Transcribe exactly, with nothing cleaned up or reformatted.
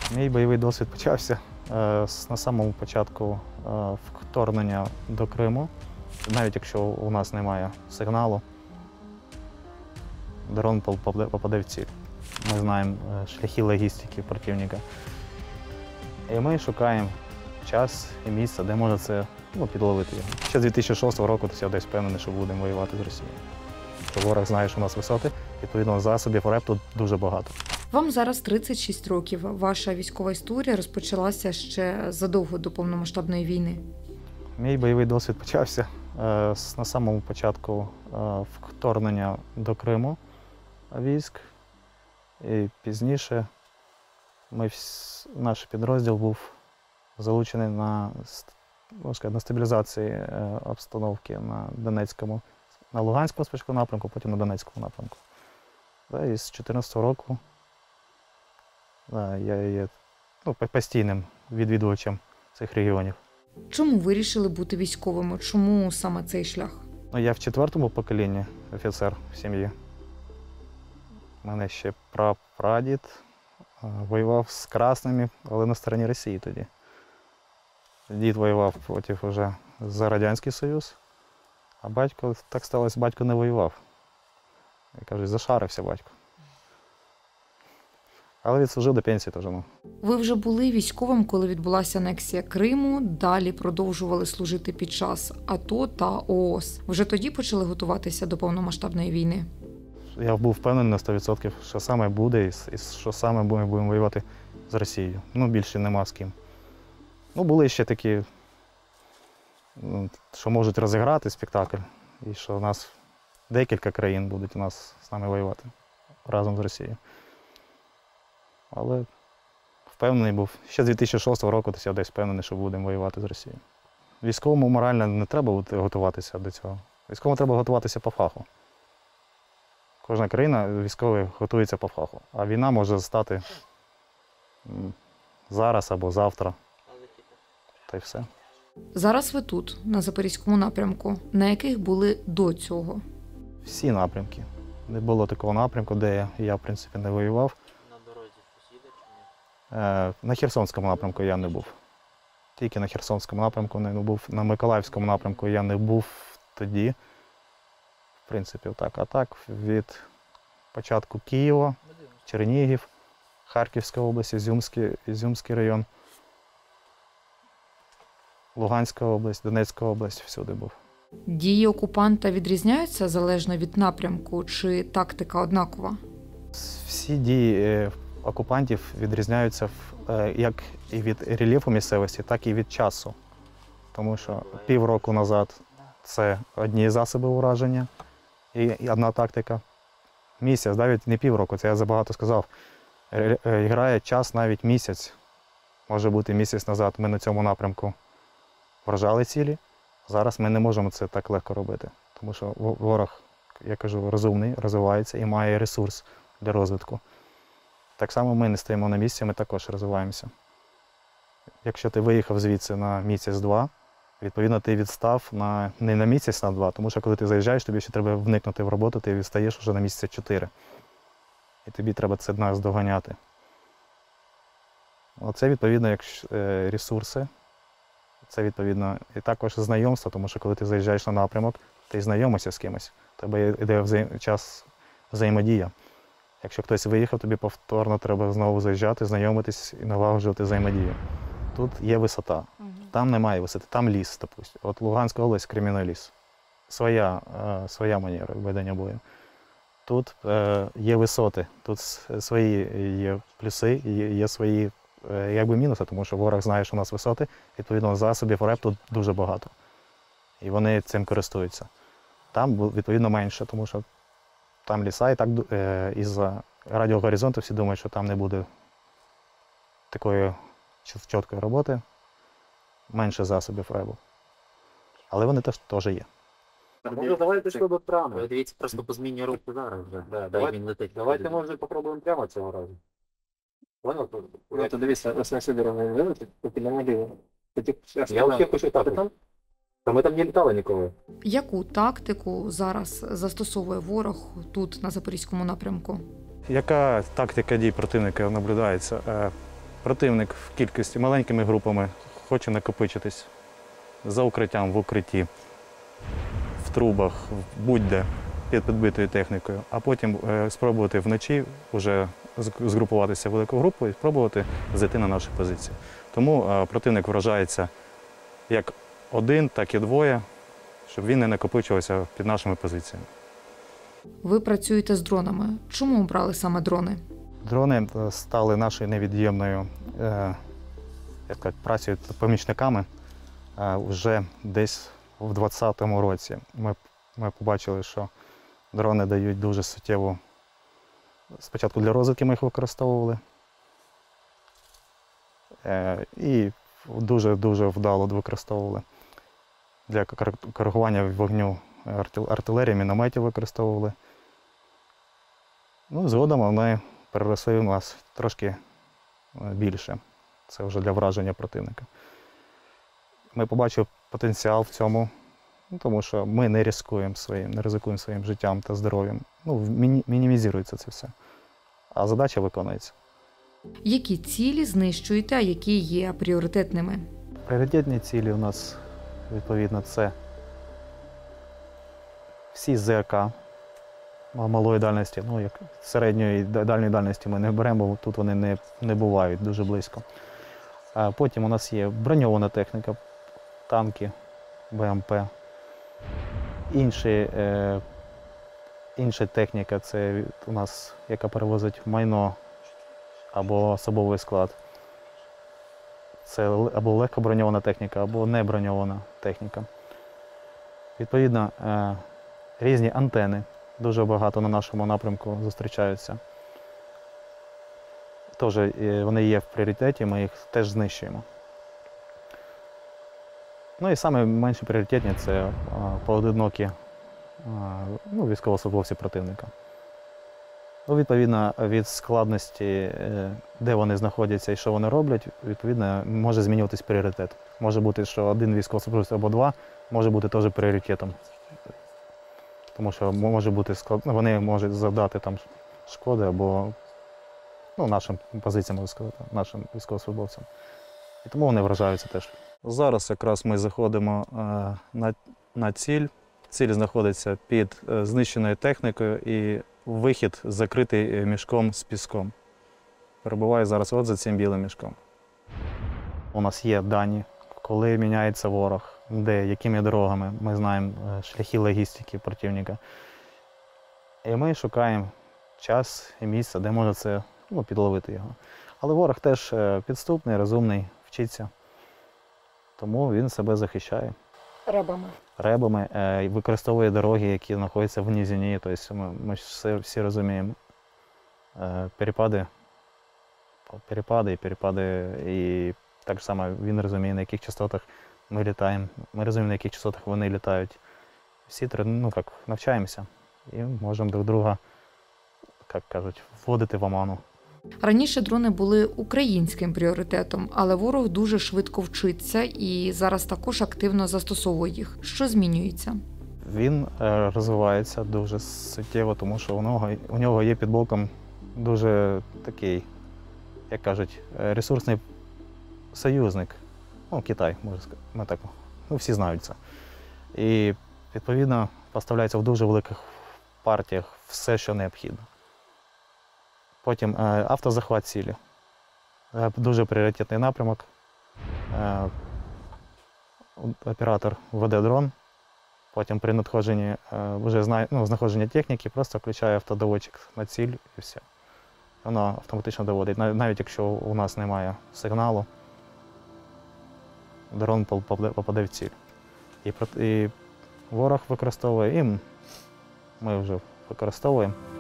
Мій бойовий досвід почався е, на самому початку е, вторгнення до Криму. Навіть якщо у нас немає сигналу, дрон попаде в ціль. Ми знаємо е, шляхи логістики противника. І ми шукаємо час і місце, де може це ну, підловити його. Ще з дві тисячі шостого року я десь впевнений, що будемо воювати з Росією. Що ворог знає, що у нас висоти, відповідно, засобів РЕП тут дуже багато. Вам зараз тридцять шість років. Ваша військова історія розпочалася ще задовго до повномасштабної війни. Мій бойовий досвід почався е, на самому початку е, вторгнення до Криму військ. І пізніше ми вс... наш підрозділ був залучений на, можна сказати, на стабілізації е, обстановки на Донецькому, на Луганському спочатку напрямку, потім на Донецькому напрямку. Да, і з дві тисячі чотирнадцятого року да, я є ну, постійним відвідувачем цих регіонів. Чому вирішили бути військовими? Чому саме цей шлях? Ну, я в четвертому поколінні офіцер в сім'ї. У мене ще прапрадід воював з красними, але на стороні Росії тоді. Дід воював проти вже за Радянський Союз, а батько, так сталося, батько не воював. Я кажу, зашарився батько. Але відслужив до пенсії теж. Ну. Ви вже були військовим, коли відбулася анексія Криму, далі продовжували служити під час АТО та ООС. Вже тоді почали готуватися до повномасштабної війни? Я був впевнений на сто відсотків, що саме буде і що саме ми будемо воювати з Росією. Ну, більше нема з ким. Ну, були ще такі, що можуть розіграти спектакль, і що у нас декілька країн будуть у нас з нами воювати разом з Росією. Але впевнений був. Ще з дві тисячі шостого року я десь впевнений, що будемо воювати з Росією. Військовому морально не треба готуватися до цього. Військовому треба готуватися по фаху. Кожна країна військовий готується по фаху. А війна може стати зараз або завтра. Та й все. Зараз ви тут, на Запорізькому напрямку. На яких були до цього? Всі напрямки. Не було такого напрямку, де я, я в принципі, не воював. На дорозі сусіда чи ні? На Херсонському напрямку я не був. Тільки на Херсонському напрямку не був. На Миколаївському напрямку я не був тоді. В принципі, так. А так, від початку Києва, Чернігів, Харківська область, Ізюмський, Ізюмський район, Луганська область, Донецька область, всюди був. Дії окупанта відрізняються залежно від напрямку, чи тактика однакова? Всі дії окупантів відрізняються як і від рельєфу місцевості, так і від часу. Тому що півроку назад це одні засоби ураження і одна тактика. Місяць, навіть не півроку, це я забагато сказав. Грає час навіть місяць. Може бути місяць назад ми на цьому напрямку вражали цілі. Зараз ми не можемо це так легко робити. Тому що ворог, я кажу, розумний, розвивається і має ресурс для розвитку. Так само ми не стоїмо на місці, ми також розвиваємося. Якщо ти виїхав звідси на місяць-два, відповідно, ти відстав на, не на місяць, на два, тому що коли ти заїжджаєш, тобі ще треба вникнути в роботу, ти відстаєш вже на місяця чотири. І тобі треба це нас доганяти. Оце, відповідно, як ресурси, це, відповідно, і також знайомство, тому що коли ти заїжджаєш на напрямок, ти знайомишся з кимось, у тебе йде взаєм... час взаємодія. Якщо хтось виїхав, тобі повторно треба знову заїжджати, знайомитись і налагоджувати взаємодію. Тут є висота. Там немає висоти, там ліс, допустим. От Луганська область – кремінний ліс. Своя, е, своя манера ведення бою. Тут е, є висоти, тут свої є плюси, є, є свої е, якби мінуси, тому що ворог знає, що у нас висоти, відповідно, засобів РЕП тут дуже багато. І вони цим користуються. Там, відповідно, менше, тому що там ліса, і так е, із-за радіогоризонту всі думають, що там не буде такої чіткої роботи. Менше засобів РЕБу. Але вони теж, теж є. Може, давай пішли до прямо. Ви дивіться, просто по зміні руху зараз вже. Да, Дай давай, він летить. давайте, може, попробуємо прямо цього разу. Понял? Ну, то дивіться, ось на сюди ровно вилетить, поки не наліво. Я взагалі хочу так. Там? Та ми там не літали ніколи. Яку тактику зараз застосовує ворог тут, на Запорізькому напрямку? Яка тактика дій противника наблюдається? Противник в кількості маленькими групами хоче накопичитись за укриттям, в укритті, в трубах, будь-де під підбитою технікою, а потім е, спробувати вночі вже згрупуватися в велику групу і спробувати зайти на наші позиції. Тому е, противник вражається як один, так і двоє, щоб він не накопичувався під нашими позиціями. Ви працюєте з дронами. Чому обрали саме дрони? Дрони стали нашою невід'ємною е, як сказати, працею та помічниками е, вже десь в двадцятому році. Ми, ми побачили, що дрони дають дуже суттєву. Спочатку для розвідки ми їх використовували. Е, і дуже-дуже вдало використовували. Для коригування вогню артилерії, мінометів використовували. Ну, згодом вони переросли у нас трошки більше. Це вже для враження противника. Ми побачили потенціал в цьому, ну, тому що ми не ризикуємо своїм, не ризикуємо своїм життям та здоров'ям. Ну, міні, мінімізується це все. А задача виконується. Які цілі знищуєте, а які є пріоритетними? Пріоритетні цілі у нас, відповідно, це всі ЗРК малої дальності, ну, як середньої дальньої дальності ми не беремо, бо тут вони не, не бувають дуже близько. А потім у нас є броньована техніка, танки, БМП. Інші, е, інша техніка, це у нас, яка перевозить майно або особовий склад. Це або легко броньована техніка, або не броньована техніка. Відповідно, е, різні антени дуже багато на нашому напрямку зустрічаються. Тож е, вони є в пріоритеті, ми їх теж знищуємо. Ну і саме менші пріоритетні – це е, поодинокі е, ну, військовослужбовці противника. Ну, відповідно, від складності, е, де вони знаходяться і що вони роблять, відповідно, може змінюватись пріоритет. Може бути, що один військовослужбовець або два може бути теж пріоритетом. Тому що може бути склад... вони можуть завдати там шкоди або ну, нашим позиціям, можна сказати, нашим військовослужбовцям. І тому вони вражаються теж. Зараз якраз ми заходимо е, на, на ціль. Ціль знаходиться під е, знищеною технікою і вихід закритий мішком з піском. Перебуваю зараз от за цим білим мішком. У нас є дані, коли міняється ворог, де, якими дорогами. Ми знаємо шляхи логістики противника. І ми шукаємо час і місце, де можна це ну, підловити його. Але ворог теж підступний, розумний, вчиться. Тому він себе захищає. Ребами. Ребами, е, використовує дороги, які знаходяться в низині. Тобто ми, ми всі, всі розуміємо е, перепади, перепади і перепади. І так само він розуміє, на яких частотах ми літаємо. Ми розуміємо, на яких частотах вони літають. Всі ну, як, навчаємося і можемо друг друга, як кажуть, вводити в оману. Раніше дрони були українським пріоритетом, але ворог дуже швидко вчиться і зараз також активно застосовує їх. Що змінюється? Він е, розвивається дуже суттєво, тому що у нього, у нього є під боком дуже такий, як кажуть, ресурсний союзник. Ну, Китай, можна сказати. Ми так, ну, всі знають це. І, відповідно, поставляється в дуже великих партіях все, що необхідно. Потім е, автозахват цілі. Е, дуже пріоритетний напрямок. Е, оператор веде дрон, потім при надходженні е, вже знає, ну, знаходження техніки, просто включає автодоводчик на ціль і все. Воно автоматично доводить. Нав, навіть якщо у нас немає сигналу, дрон попаде, попаде в ціль. І, і ворог використовує, і ми вже використовуємо.